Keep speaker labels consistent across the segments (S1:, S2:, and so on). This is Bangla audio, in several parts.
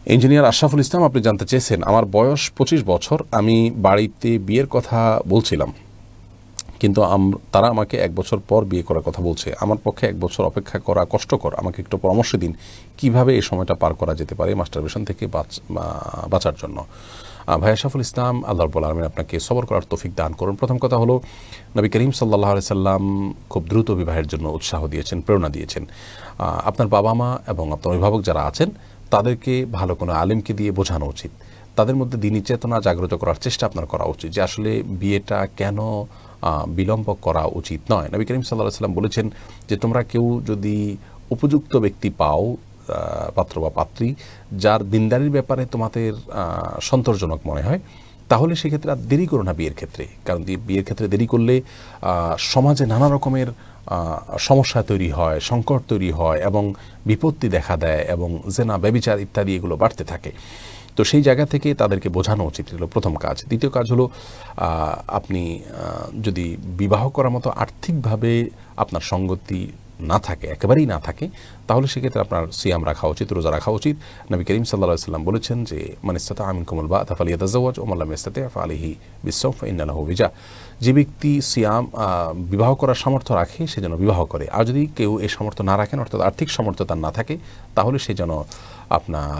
S1: ইঞ্জিনিয়ার আশরাফুল ইসলাম, আপনি জানতে চেয়েছেন আমার বয়স 25 বছর, আমি বাড়িতে বিয়ের কথা বলছিলাম, কিন্তু তারা আমাকে 1 বছর পর বিয়ে করার কথা বলছে। আমার পক্ষে 1 বছর অপেক্ষা করা কষ্টকর। আমাকে একটু পরামর্শ দিন কিভাবে এই সময়টা পার করা যেতে পারে মাস্টারবেশন থেকে বাঁচার জন্য। ভাই আশরাফুল ইসলাম, আল্লাহ রাব্বুল আলামিন আপনাকে সবর করার তৌফিক দান করুন। প্রথম কথা হলো, নবী করিম সাল্লাল্লাহু আলাইহি সাল্লাম খুব দ্রুত বিবাহের জন্য উৎসাহ দিয়েছেন, প্রেরণা দিয়েছেন। আপনার বাবা মা এবং আপনার অভিভাবক যারা আছেন তাদেরকে ভালো কোনো আলেমকে দিয়ে বোঝানো উচিত। তাদের মধ্যে দ্বীনি চেতনা জাগ্রত করার চেষ্টা আপনার করা উচিত যে আসলে বিয়েটা কেন বিলম্ব করা উচিত নয়। নবী করিম সাল্লাল্লাহু আলাইহি সাল্লাম বলেছেন যে তোমরা কেউ যদি উপযুক্ত ব্যক্তি পাও, পাত্র বা পাত্রী, যার দিনদারির ব্যাপারে তোমাদের সন্তোষজনক মনে হয়, তাহলে সেক্ষেত্রে আর দেরি করো না বিয়ের ক্ষেত্রে। কারণ বিয়ের ক্ষেত্রে দেরি করলে সমাজে নানা রকমের সমস্যা তৈরি হয়, সংকট তৈরি হয় এবং বিপত্তি দেখা দেয় এবং জেনা, ব্যভিচার ইত্যাদি এগুলো বাড়তে থাকে। তো সেই জায়গা থেকে তাদেরকে বোঝানো উচিত হলো প্রথম কাজ। দ্বিতীয় কাজ হলো, আপনি যদি বিবাহ করার মতো আর্থিকভাবে আপনার সঙ্গতি না থাকে, একেবারেই না থাকে, তাহলে সেক্ষেত্রে আপনার সিয়াম রাখা উচিত, রোজা রাখা উচিত। নবী করিম সাল্লাল্লাহু আলাইহি ওয়াসাল্লাম বলেছেন যে মান ইসতাতা মিনকুমুল বা'তা ফালিয়াতাযাওয়াজ ওয়া মান লাম ইসতাতি' ফাআলাইহি বিস-সাওম ফাইন্না লাহু বিজা। যে ব্যক্তি সিয়াম বিবাহ করার সামর্থ্য রাখে সে যেন বিবাহ করে, আর যদি কেউ এই সামর্থ্য না রাখেন, অর্থাৎ আর্থিক সামর্থ্য তার না থাকে, তাহলে সে যেন আপনার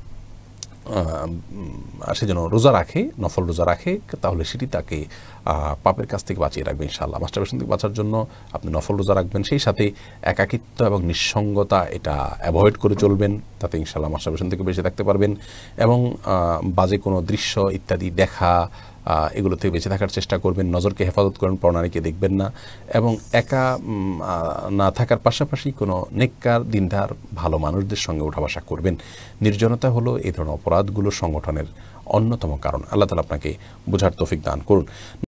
S1: সে যেন রোজা রাখে, নফল রোজা রাখে, তাহলে সেটি তাকে পাপের কাছ থেকে বাঁচিয়ে রাখবে ইনশাআল্লাহ। মাস্টারবেশন থেকে বাঁচার জন্য আপনি নফল রোজা রাখবেন, সেই সাথে একাকিত্ব এবং নিঃসঙ্গতা এটা অ্যাভয়েড করে চলবেন, তাতে ইনশাআল্লাহ মাস্টারবেশন থেকে বেঁচে থাকতে পারবেন। এবং বাজে কোনো দৃশ্য ইত্যাদি দেখা, এগুলো থেকে বেঁচে থাকার চেষ্টা করবেন। নজরকে হেফাজত করেন, পরনারীকে দেখবেন না। এবং একা না থাকার পাশাপাশি কোনো নেককার, দিনদার, ভালো মানুষদের সঙ্গে ওঠা বসা করবেন। নির্জনতা হলো এই ধরনের অপরাধগুলো সংগঠনের অন্যতম কারণ। আল্লাহ তাআলা আপনাকে বোঝার তৌফিক দান করুন।